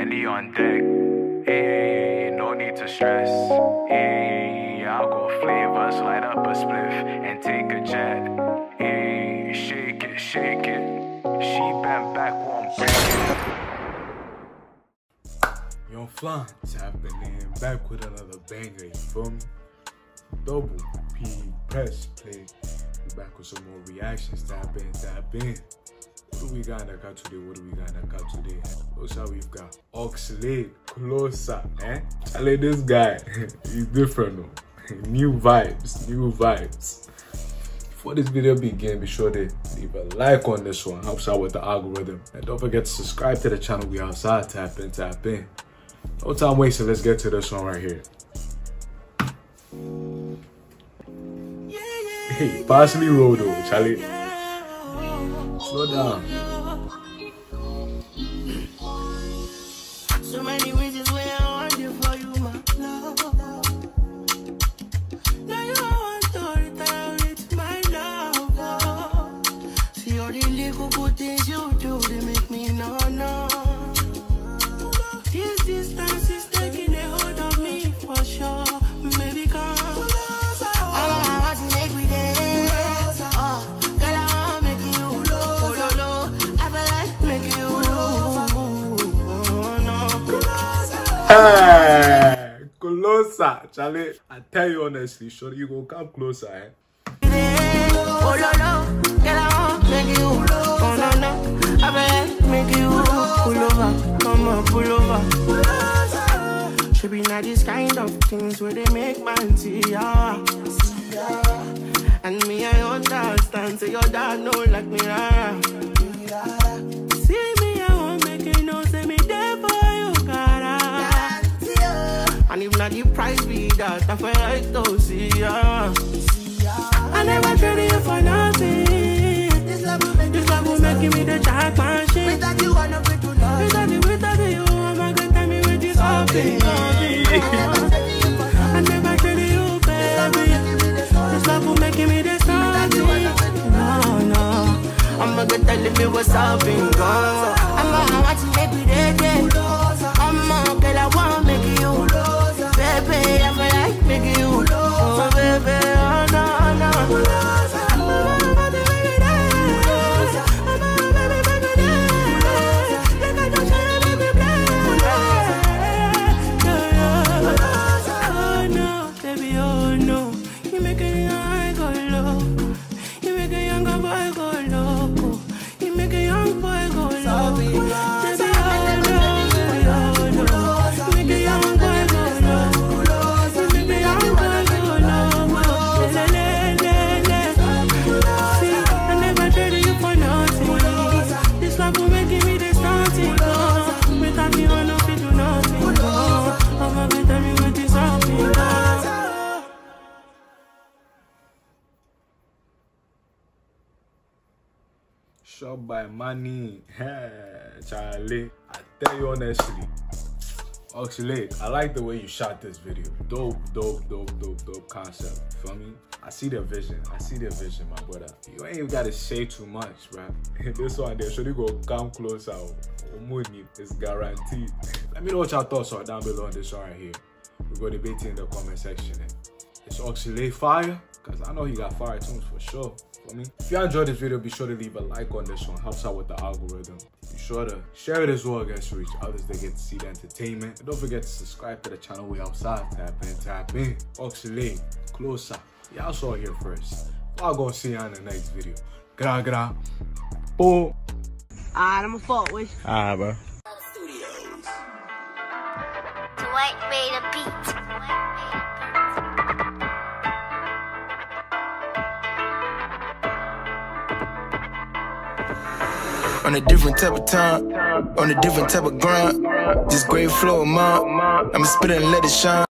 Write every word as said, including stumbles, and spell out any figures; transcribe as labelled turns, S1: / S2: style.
S1: Henny on deck. Hey, no need to stress. Hey, I'll go flavors, light up a spliff and take a jet. Hey, shake it, shake it. She bent back, won't break it.
S2: Young Flan tapping in, back with another banger, you feel me? Double P, press play. We back with some more reactions, tap in, tap in. What do we got in the cup today? What do we got in the cup today? Looks how we've got Oxlade, Closer, eh? Charlie, this guy, he's different though. New vibes, new vibes. Before this video begin, be sure to leave a like on this one, helps out with the algorithm. And don't forget to subscribe to the channel. We outside, tap in, tap in. No time wasted, let's get to this one right here. Hey, pass me road though, Charlie. Slow down.
S3: So many reasons why I want you for you, my love. Now you want to retire with my love. See all the little good things you do, they make me no, no. This distance is taking a hold of me for sure. Maybe come. I want to make me there. Oh, girl, I want to make you. Oh, no, no. I feel like make you.
S2: Hey, closer, Charlie. I tell you honestly, sure you go come closer, eh?
S3: Oh no no, girl I want make you. Oh no no, I beg make you. Pull over, come on, pull over. Should be not this kind of things where they make man see ya. And me I understand, so your dad know like me. See me, I won't make you know, say me there for you, cara. And if not the price be that, I feel like to see ya. I never traded you for nothing. This love will make, this love will make me the jack machine. Without you, I'm not going to love. Without you, without you, I'm not going to tell me with this something. I never traded you, baby. This love will make me the something. No, no. I'm not going to tell me what's something. I'm going to want to make me dead. I'm not going to want to make you. Baby, I feel like making you. Oh, baby, oh, no, no.
S2: Shot by money. Hey, Charlie. I tell you honestly, Oxlade, I like the way you shot this video. Dope, dope, dope, dope, dope concept. You feel me? I see the vision. I see the vision, my brother. You ain't even gotta say too much, right? This one there, should you go come closer? Money is guaranteed. Let me know what your thoughts are down below on this one right here. We're going to debate it in the comment section. Is Oxlade fire? Because I know he got fire tunes for sure. For me. If you enjoyed this video, be sure to leave a like on this one. Helps out with the algorithm. Be sure to share it as well, guys, to reach others that get to see the entertainment. And don't forget to subscribe to the channel. We outside. Tap in, tap in. Oxlade, Closer. Y'all saw it here first. I'll go see you in the next video. Gra gra. Boom.
S3: Alright, I'm a fault with.
S2: Alright, bro.
S4: Dwight made a beat.
S5: On a different type of time, on a different type of grind. Just great flow, mom. I'ma spit it and let it shine.